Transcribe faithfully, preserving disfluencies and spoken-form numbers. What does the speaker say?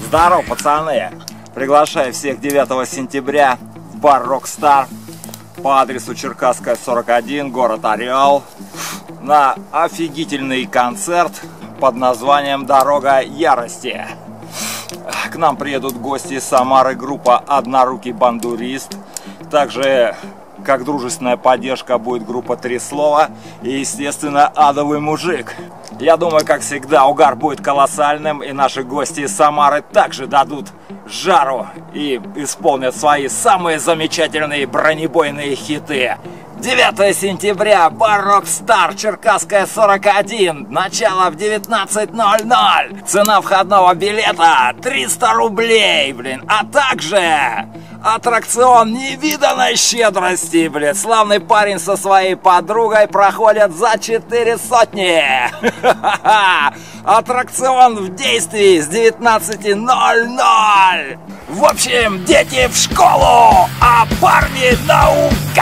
Здорово, пацаны! Приглашаю всех девятого сентября в бар Rockstar по адресу Черкасская, сорок один, город Орел, на офигительный концерт под названием «Дорога ярости». К нам приедут гости из Самары, группа «Однорукий бандурист». Также, как дружественная поддержка, будет группа «Три слова» и, естественно, «Адовый мужик». Я думаю, как всегда, угар будет колоссальным, и наши гости из Самары также дадут жару и исполнят свои самые замечательные бронебойные хиты. девятого сентября, бар Rockstar, Черкасская, сорок один, начало в девятнадцать ноль ноль. Цена входного билета триста рублей, блин, а также аттракцион невиданной щедрости, блин. Славный парень со своей подругой проходят за четыре сотни. Аттракцион в действии с девятнадцати ноль ноль. В общем, дети в школу, а парни наука.